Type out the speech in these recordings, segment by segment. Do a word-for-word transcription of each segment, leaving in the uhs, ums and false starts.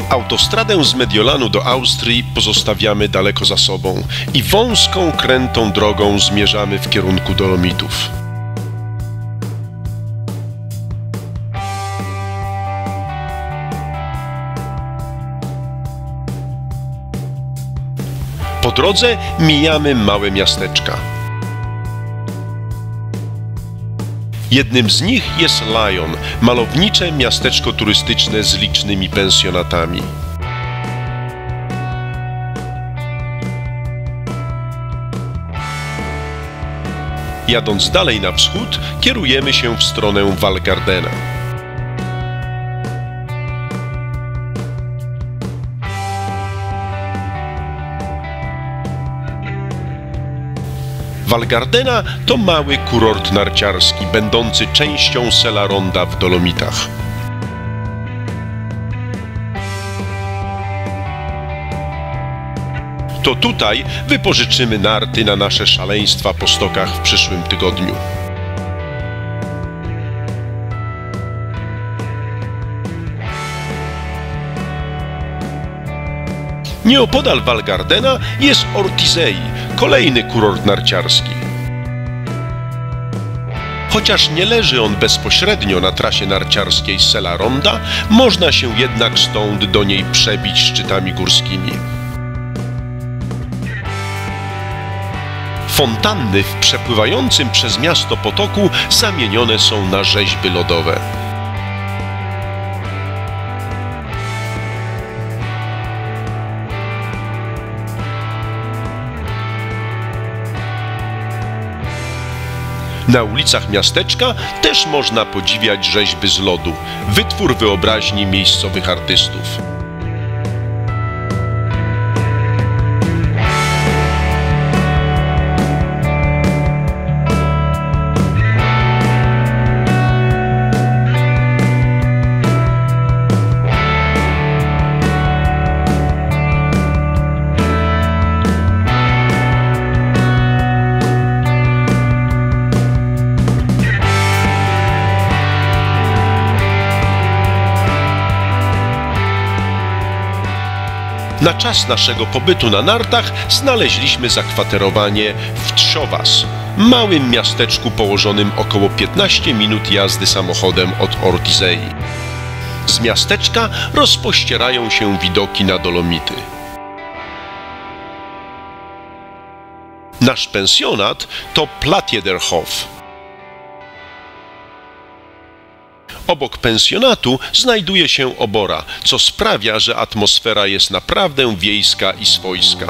Autostradę z Mediolanu do Austrii pozostawiamy daleko za sobą i wąską, krętą drogą zmierzamy w kierunku Dolomitów. Po drodze mijamy małe miasteczka. Jednym z nich jest Lyon, malownicze miasteczko turystyczne z licznymi pensjonatami. Jadąc dalej na wschód, kierujemy się w stronę Val Gardena. Val Gardena to mały kurort narciarski, będący częścią Sella Ronda w Dolomitach. To tutaj wypożyczymy narty na nasze szaleństwa po stokach w przyszłym tygodniu. Nieopodal Val Gardena jest Ortisei, kolejny kurort narciarski. Chociaż nie leży on bezpośrednio na trasie narciarskiej Sella Ronda, można się jednak stąd do niej przebić szczytami górskimi. Fontanny w przepływającym przez miasto potoku zamienione są na rzeźby lodowe. Na ulicach miasteczka też można podziwiać rzeźby z lodu, wytwór wyobraźni miejscowych artystów. Na czas naszego pobytu na nartach znaleźliśmy zakwaterowanie w Trzovas, małym miasteczku położonym około piętnaście minut jazdy samochodem od Ortisei. Z miasteczka rozpościerają się widoki na Dolomity. Nasz pensjonat to Platjederhof. Obok pensjonatu znajduje się obora, co sprawia, że atmosfera jest naprawdę wiejska i swojska.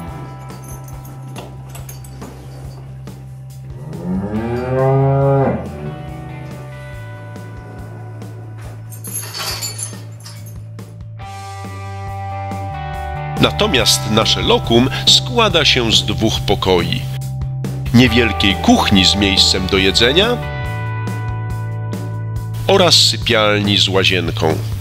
Natomiast nasze lokum składa się z dwóch pokoi: niewielkiej kuchni z miejscem do jedzenia oraz sypialni z łazienką.